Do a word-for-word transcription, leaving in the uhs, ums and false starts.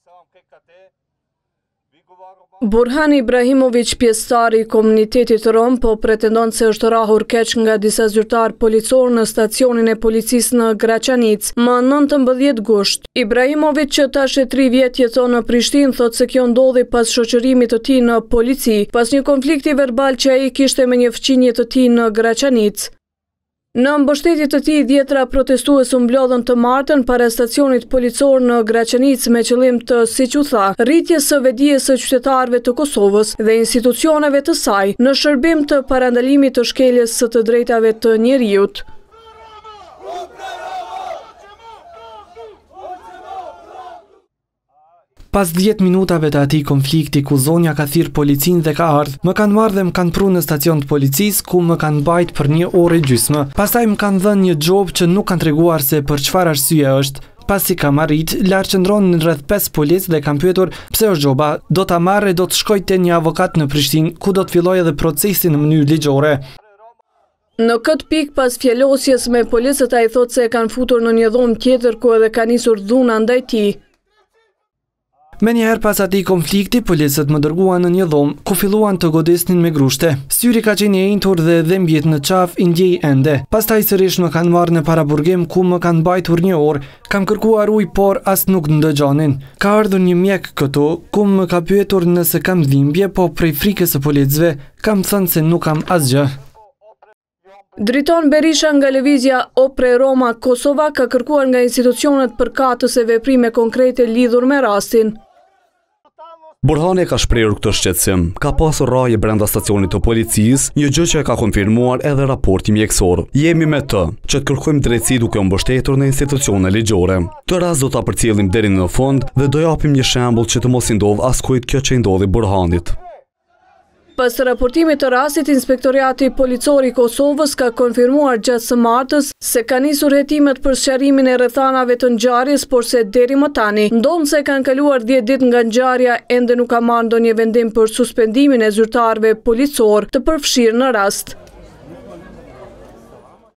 Burhan Ibrahimović, pjesëtari i komunitetit rom, po pretendon se është rrahur keq nga disa zyrtar policor në stacionin e policisë në Graçanic më nëntëmbëdhjetë gusht. Ibrahimović, që tash e tri vjet jeton në Prishtinë, thotë se kjo ndodhi pas shoqërimit të tij në polici, pas një konflikti verbal që ai kishte me një fëmijë të tij në Graçanic. Në mbështetje të tij, dhjetra protestues u mblodhën të martën para stacionit policor në Graçanic me qëllim të, siç u tha, rritjes së vedijes së qytetarëve të Kosovës dhe institucioneve të saj në shërbim të parandalimit të shkeljes së të drejtave të njerëzit. Pas dhjetë minutave të atij konflikti ku zonja ka thirrë policinë dhe ka ardhur, më kanë marrë dhe më kanë pru në stacion të policisë ku më kanë bajt për një orë e gjysmë. Pastaj më kanë dhënë një xhop që nuk kanë treguar se për çfarë arsye është. Pasi kam arrit, larë qëndron në rreth pesë policë dhe kam pyetur pse është xhoba, do ta marrë e do të shkoj te një avokat në Prishtinë, ku do të filloj edhe procesi në mënyrë ligjore. Në këtë pikë, pas fjallosjes me policët, ai thotë se e kanë futur në një dhomë tjetër ku edhe ka nisur dhuna ndaj tij. Me njëherë pas atij konflikti, policët më dërguan në një dhomë, ku filluan të godisnin me grushte. Syri ka qenë i enjtur dhe dhimbjet në qaf i ndjej ende. Pastaj sërish më kanë marrë në paraburgim ku më kanë mbajtur një orë, kam kërkuar ujë por as nuk ndëgjonin. Ka ardhur një mjek këtu, ku më ka pyetur nëse kam dhimbje, po prej frikës së policëve kam thënë se nuk kam asgjë. Driton Berisha nga lëvizja Opre Roma Kosova ka kërkuar nga institucionet përkatëse veprime konkrete lidhur me rastin. Burhani ka shprehur këtë shqetësim. Ka pasur rrahje brenda stacionit të policisë, një gjë që e ka konfirmuar edhe raporti mjekësor. Jemi me të, që të kërkojmë drejtësi duke u mbështetur në institucione ligjore. Këtë rast do ta përcjellim deri në fund dhe do japim një shembull që të mos i ndodh askujt kjo që i ndodhi Burhanit. Pas raportimit të rastit, Inspektoriati Policor i Kosovës ka konfirmuar gjatë së martës se ka nisur hetimet për sqarimin e rrethanave të ngjarjes, por se deri më tani, ndonë se kanë kaluar dhjetë ditë nga ngjarja, ende nuk ka marrë ndonjë vendim për suspendimin e zyrtarëve policor të përfshirë në rast.